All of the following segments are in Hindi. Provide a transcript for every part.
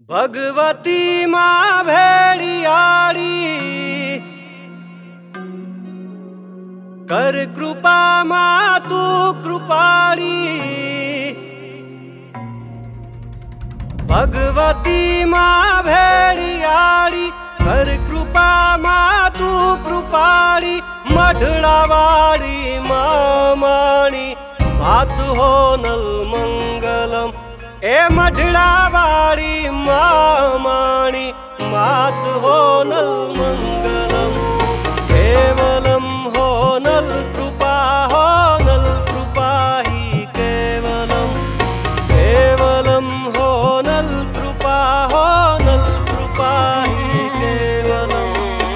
भगवती माँ भेड़ियारी कर कृपा माँ तू कृपाड़ी। भगवती माँ भेड़ियारी कर कृपा माँ तू कृपाड़ी। मढ़ड़ावाड़ी माँ माणी मात हो नल मंगलम। ए मढ़ड़ावाड़ी माँ माणी मात हो नल मंगलम। केवलम हो नल कृपा ही केवलम। केवलम हो नल कृपा ही केवलम।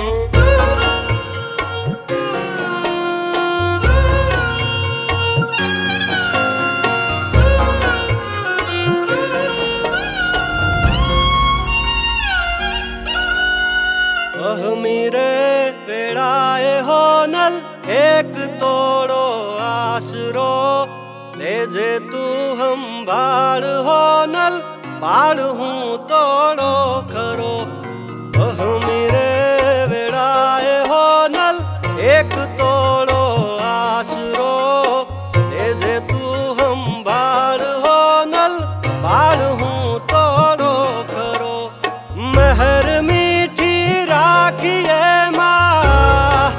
मेरे बेड़ाए हो नल एक तोड़ो आसरो। ले जे तू हम बाढ़ हो नल बाढ़ हूँ तोड़ो करो। मेरे बेड़ाए हो नल एक तोड़ो आसरो। ले जे तू हम बाढ़ हो नल बाढ़ हूँ तोड़ो करो। महर मीठी राखिए माँ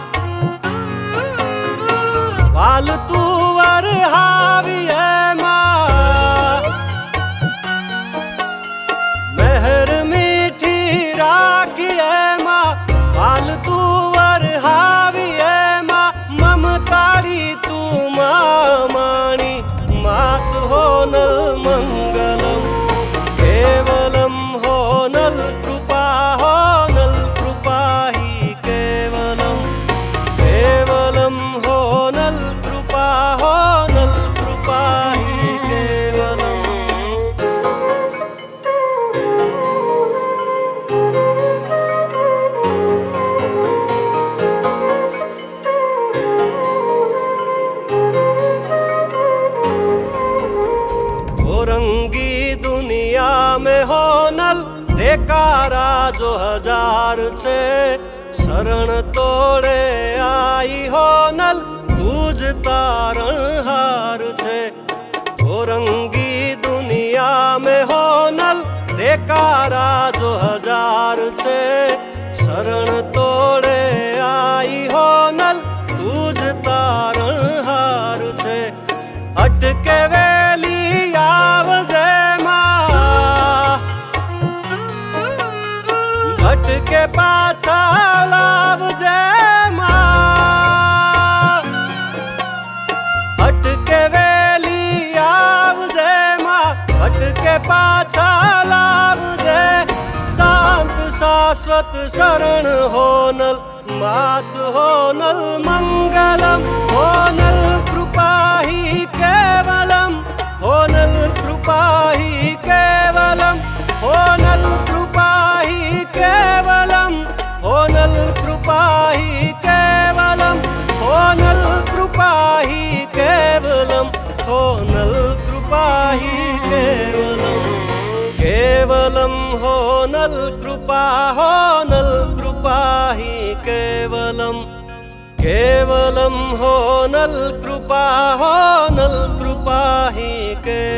वाल तू वर हाविए माँ। महर मीठी राखिए माँ वाल तू वर हाविए माँ। ममतारी तू माँ माणी मात हो नल मंगलम। केवलम हो नल कृपा ही केवलम। केवलम हो नल कृपा ही केवलम। रंगी दुनिया में हो नल देकारा जो हजार छे। शरण तोड़े आई हो नल तुझ तारण हार छे। रंगी दुनिया में हो नल देकारा जो हजार छे। शरण तोड़े आई हो नल तुझ तारण हार छे। अटके वेली आवजे माँ भटके पाछा लावजे माँ। अटके वेली आवजे माँ भटके पाछा लावजे। शांत शाश्वत शरण हो नल मात हो नल मंगलम। हो नल कृपा ही केवलम। हो नल कृपा ही केवलम। हो नल कृपा ही केवलम। हो नल कृपा ही केवलम। हो नल कृपा ही केवलम। हो नल कृपा ही केवलम। केवलम हो नल कृपा ही केवलम। केवलम हो नल कृपा ही केवलम।